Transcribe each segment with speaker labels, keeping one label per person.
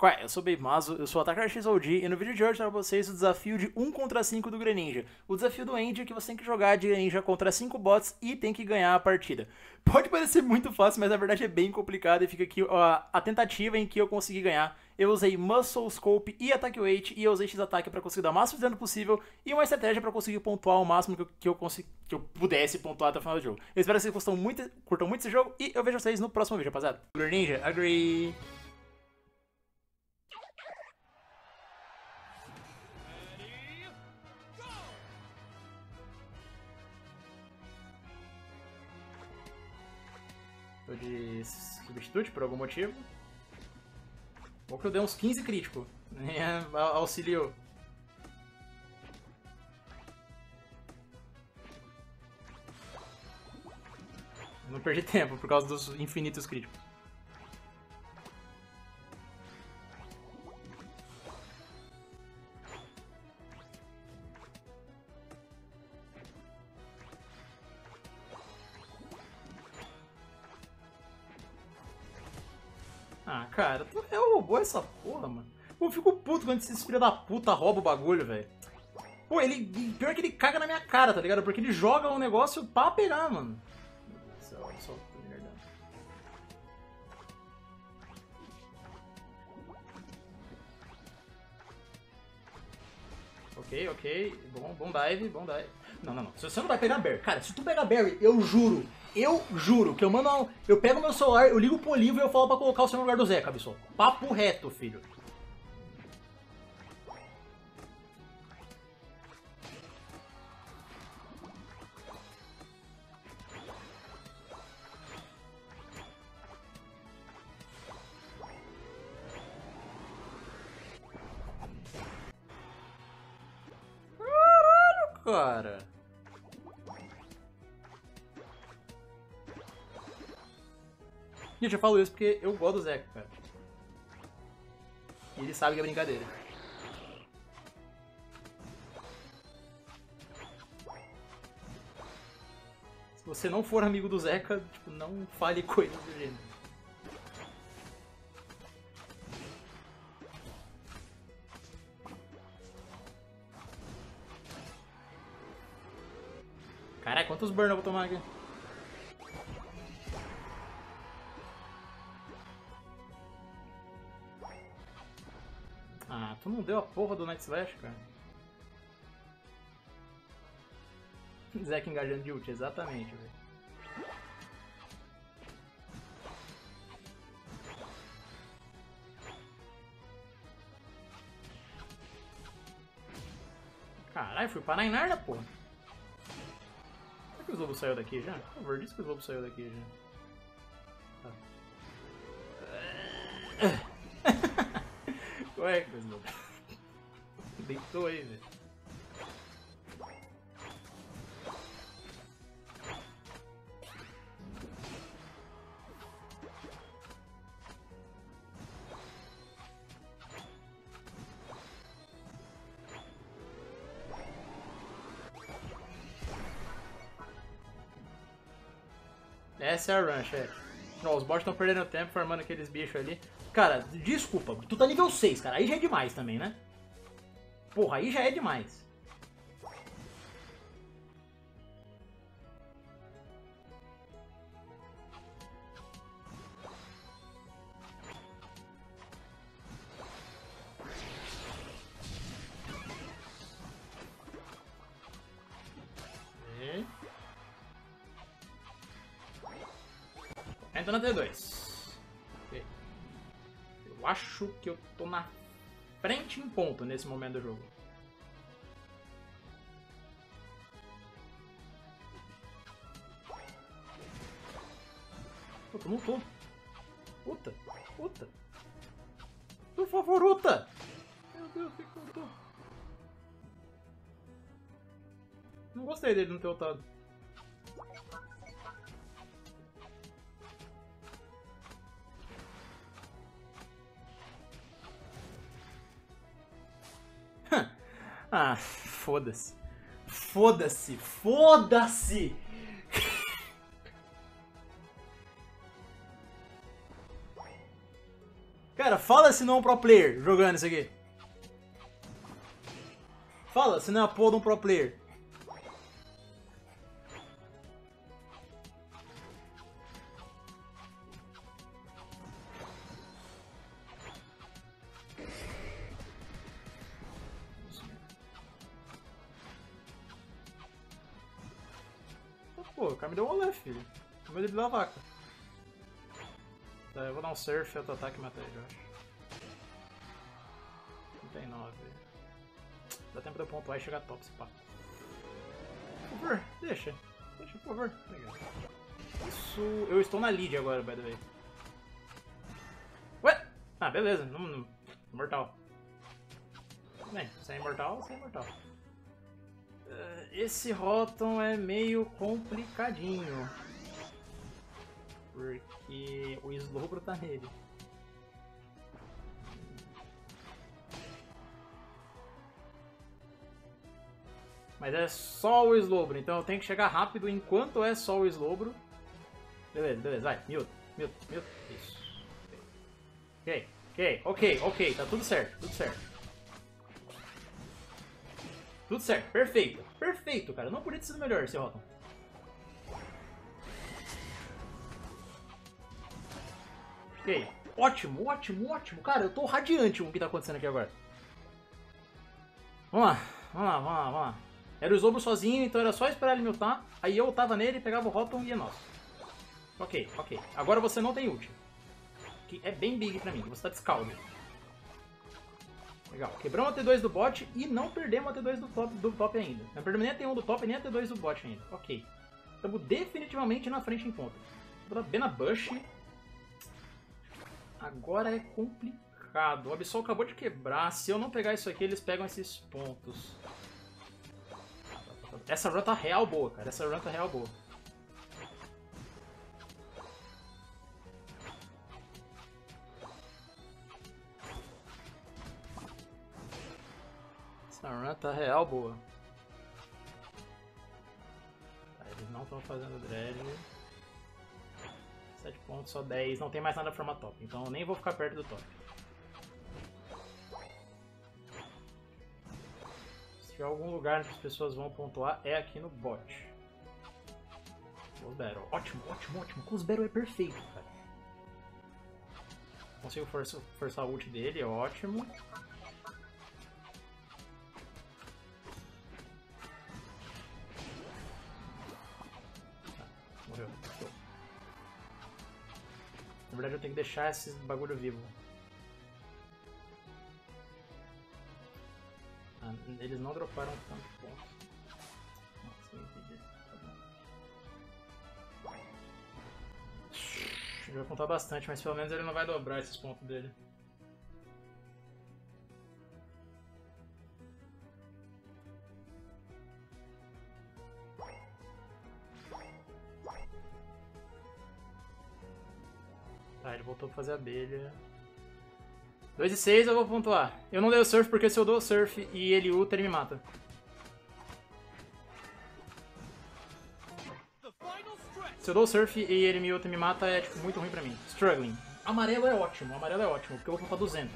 Speaker 1: Qual é? Eu sou o Babymazo, eu sou o Attacker XOG e no vídeo de hoje eu trago pra vocês o desafio de 1 contra 5 do Greninja. O desafio do End é que você tem que jogar de Greninja contra 5 bots e tem que ganhar a partida. Pode parecer muito fácil, mas na verdade é bem complicado e fica aqui a tentativa em que eu consegui ganhar. Eu usei Muscle, Scope e Attack Weight e eu usei X-Ataque pra conseguir dar o máximo de dano possível e uma estratégia pra conseguir pontuar o máximo que eu pudesse pontuar até o final do jogo. Eu espero que vocês curtam muito esse jogo e eu vejo vocês no próximo vídeo, rapaziada. Greninja, agree! Tô de substitute por algum motivo. Ou que eu dei uns 15 crítico. Auxiliou. Não perdi tempo por causa dos infinitos críticos. Ah, cara, é um robô essa porra, mano. Pô, eu fico puto quando esses filha da puta roubam o bagulho, velho. Pô, pior que ele caga na minha cara, tá ligado? Porque ele joga um negócio pra pegar, mano. Meu Deus do céu, olha só que merda. Ok. Bom dive, bom dive. Não. Se você não vai pegar Berry, cara, se tu pegar Berry, eu juro que eu pego meu celular, eu ligo pro Olivo e eu falo pra colocar o seu no lugar do Zé, cabeçol. Papo reto, filho. Cara. Gente, eu falo isso porque eu gosto do Zeca, cara. E ele sabe que é brincadeira. Se você não for amigo do Zeca, tipo, não fale coisas do gênero. Caralho, quantos burn eu vou tomar aqui? Ah, tu não deu a porra do Night Slash, cara. Zack engajando de ult, exatamente, velho. Caralho, fui parar em Narda, porra. Será que o Slobo saiu daqui já? Por favor, diz que o Slobo saiu daqui já. Tá. Ué, que Slobo. Deitou aí, velho. Essa é a run, chefe. Os bots estão perdendo tempo formando aqueles bichos ali. Cara, desculpa, tu tá nível 6, cara. Aí já é demais também, né? Porra, aí já é demais. Entra na T2. Okay. Eu acho que eu tô na frente em ponto nesse momento do jogo. Puta, não tô. Puta. Por favor, Uta! Meu Deus, o que eu tô? Não gostei dele não ter ultado. Ah, foda-se. Foda-se! Cara, fala se não é um pro player jogando isso aqui. Fala se não é a porra de um pro player. Pô, o cara me deu um olé, filho. O meu da vaca. Tá, eu vou dar um surf, auto-ataque e matar ele, eu acho. 39. Dá tempo de eu pontuar e chegar top, se pá. Por favor, deixa. Deixa, por favor. Obrigado. Isso... Eu estou na lead agora, by the way. Ué? Ah, beleza. Imortal. Bem, se é imortal, você é imortal. Esse Rotom é meio complicadinho. Porque o Slowbro tá nele. Mas é só o Slowbro, então eu tenho que chegar rápido enquanto é só o Slowbro. Beleza, beleza, vai, mute. Isso. Ok, tá tudo certo, Tudo certo, perfeito, cara. Não podia ter sido melhor esse Rotom. Ok, ótimo. Cara, eu tô radiante com o que tá acontecendo aqui agora. Vamos lá. Era o Slowbro sozinho, então era só esperar ele me ultar. Aí eu ultava nele, pegava o Rotom e é nosso. Ok. Agora você não tem ult. Que é bem big pra mim, você tá de Scald. Legal, quebramos a T2 do bot e não perdemos a T2 do top ainda. Não perdemos nem a T1 do top nem a T2 do bot ainda. Ok. Estamos definitivamente na frente em ponta. Vou dar B na Bush. Agora é complicado. O Absol acabou de quebrar. Se eu não pegar isso aqui, eles pegam esses pontos. Essa run tá real boa, cara. Essa run tá real boa. Tá, eles não estão fazendo dread. 7 pontos, só 10. Não tem mais nada pra formar top. Então eu nem vou ficar perto do top. Se tiver algum lugar onde as pessoas vão pontuar, é aqui no bot. Close Battle. Ótimo. Close Battle é perfeito, cara. Consigo forçar a ult dele, ótimo. Morreu. Na verdade eu tenho que deixar esse bagulho vivo. Eles não droparam tantos pontos. Nossa, eu entendi. Tá bom. Ele vai contar bastante, mas pelo menos ele não vai dobrar esses pontos dele. Tá, ele voltou pra fazer abelha. 2 e 6 eu vou pontuar. Eu não dei o surf porque se eu dou o surf e ele ulta, ele me mata. Se eu dou o surf e ele me ulta e me mata, é tipo, muito ruim pra mim. Struggling. Amarelo é ótimo, porque eu vou pontuar 200.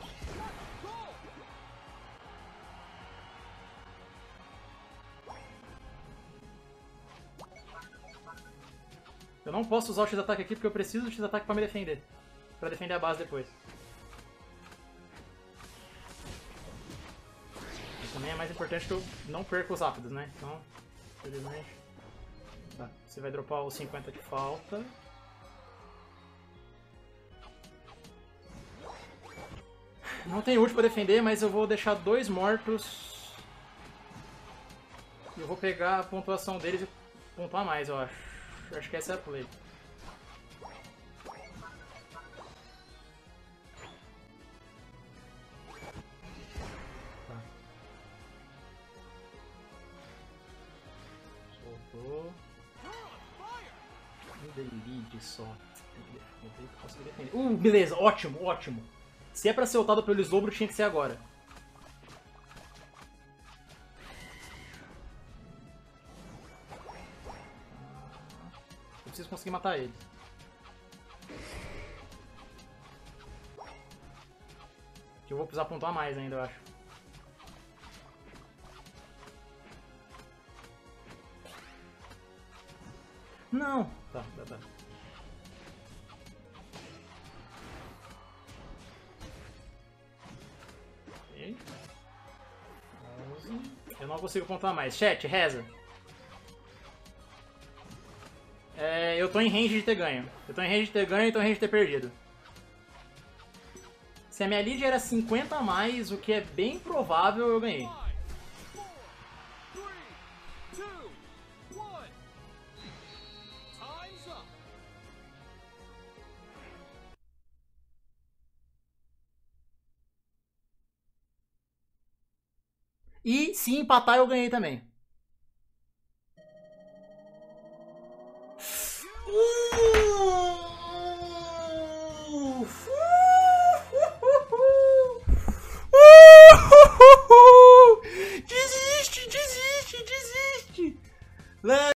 Speaker 1: Eu não posso usar o X-Ataque aqui porque eu preciso do X-Ataque pra me defender. Pra defender a base depois. Isso também é mais importante que eu não perca os rápidos, né? Então, infelizmente... Tá, você vai dropar os 50 que falta. Não tem ult pra defender, mas eu vou deixar 2 mortos. E eu vou pegar a pontuação deles e pontuar mais, eu acho. Acho que essa é a play. Tá. Soltou. Um delete só. Consegui defender. Beleza, ótimo. Se é pra ser ultado pelo Slowbro, tinha que ser agora. Eu preciso conseguir matar ele. Que eu vou precisar pontuar mais ainda, eu acho. Não! Tá. Ok. 11. Eu não consigo pontuar mais. Chat, reza. Eu tô em range de ter ganho. Eu tô em range de ter ganho e tô em range de ter perdido. Se a minha lead era 50 a mais, o que é bem provável, eu ganhei. E se empatar, eu ganhei também. Desiste!